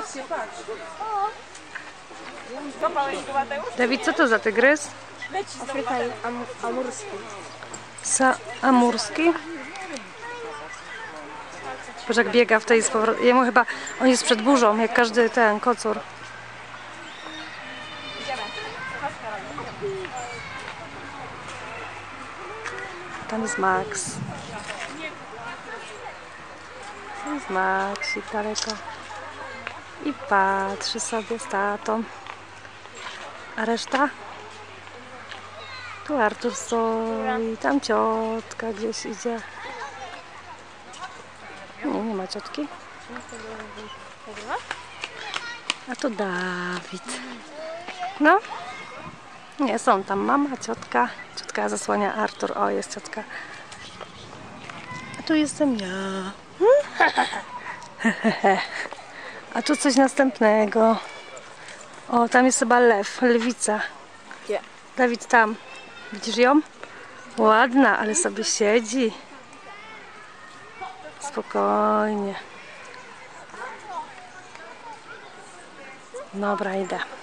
Dawid, co to za tygrys? Afrykanin amurski. Amurski? Boż jak biega w tej z powrotem. Jemu chyba, on jest przed burzą, jak każdy ten kocur. Tam jest Max. Tam jest Maxik daleko. I patrzy sobie z tatą. A reszta? Tu Artur stoi, tam ciotka gdzieś idzie. Nie ma ciotki. A to Dawid. No. Nie, są tam mama, ciotka. Ciotka zasłania Artur. O, jest ciotka. A tu jestem ja. A tu coś następnego. O, tam jest chyba lew, lwica. Gdzie? Dawid tam. Widzisz ją? Ładna, ale sobie siedzi. Spokojnie. Dobra, idę.